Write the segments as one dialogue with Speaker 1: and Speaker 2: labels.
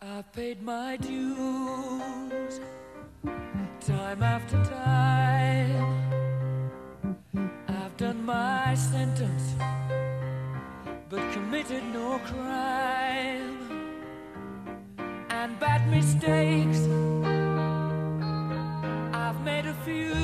Speaker 1: I've paid my dues, time after time. I've done my sentence, but committed no crime. And bad mistakes, I've made a few.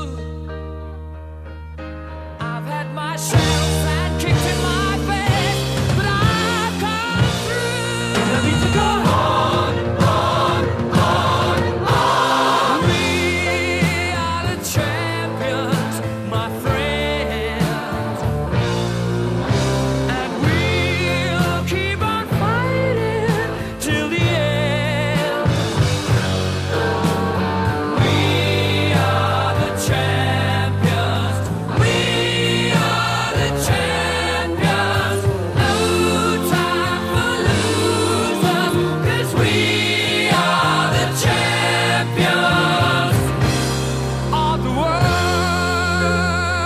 Speaker 1: I've had my shells and kicks in my face, but I've come through. I need to go on, on, on, on. We are the champions, my friends, and we'll keep on fighting till the end. We are the champions. We are the champions. No time for losers, 'cause we are the champions of the world.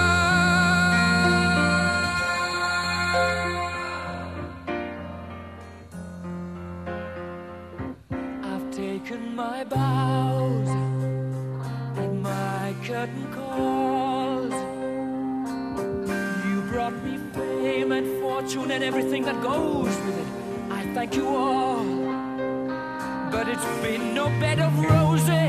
Speaker 1: I've taken my bows and my curtain calls. You brought me fame and fortune and everything that goes with it. I thank you all, but it's been no bed of roses.